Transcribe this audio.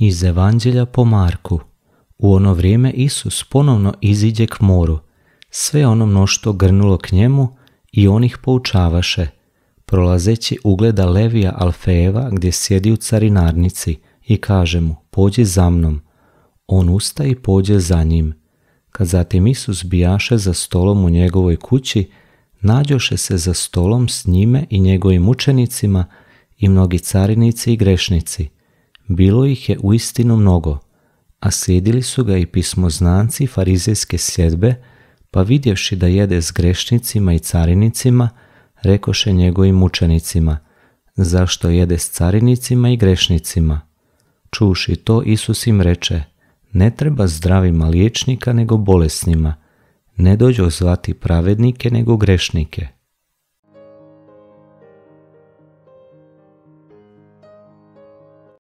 Iz Evanđelja po Marku. U ono vrijeme Isus ponovno iziđe k moru. Sve ono mnoštvo grnulo k njemu i on ih poučavaše. Prolazeći ugleda Levija Alfejeva gdje sjedi u carinarnici i kaže mu: pođi za mnom. On ustaje i pođe za njim. Kad zatim Isus bijaše za stolom u njegovoj kući, nađoše se za stolom s njime i njegovim učenicima i mnogi carinici i grešnici. Bilo ih je uistinu mnogo, a slijedili su ga i pismoznanci farizejske sljedbe, pa vidjevši da jede s grešnicima i carinicima, rekoše njegovim učenicima: zašto jede s carinicima i grešnicima? Čuvši to, Isus im reče: ne treba zdravima liječnika nego bolesnima. Ne dođo zvati pravednike nego grešnike.